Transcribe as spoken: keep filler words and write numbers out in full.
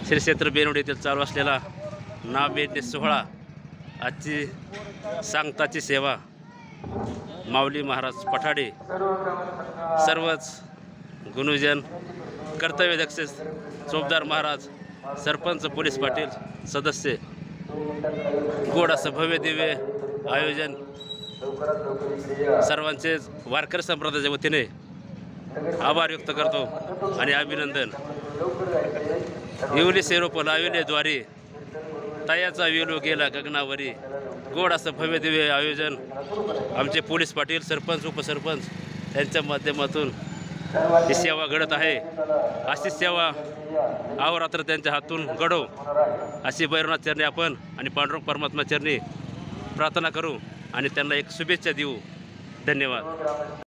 श्री क्षेत्र बेनवडी येथील चालू असलेला नामविधी सोहळा, आजची सांगताची सेवा, माऊली महाराज पठाडे, सर्वच गुणविजन, कर्तव्यदक्ष चोपदार महाराज, सरपंच, पोलीस पाटील, सदस्य, गोड असं भव्य दिव्य आयोजन, सर्वांचे वारकरी संप्रदायाच्या वतीने आभार व्यक्त करतो आणि अभिनंदन। येवली सेरोप लाविले द्वारी, तयाचा वेलो गेला गगनावरी, गोड असं भव्य दिव्य आयोजन आमचे पोलीस पाटील, सरपंच, उपसरपंच यांच्या माध्यमातून ही सेवा घडत आहे। अशी सेवा अहोरात्र त्यांच्या हातून घडो अशी भैरवनाथ चरणी आपण आणि पांडुरंग परमात्मा चरणी प्रार्थना करू आणि त्यांना एक शुभेच्छा देऊ। धन्यवाद।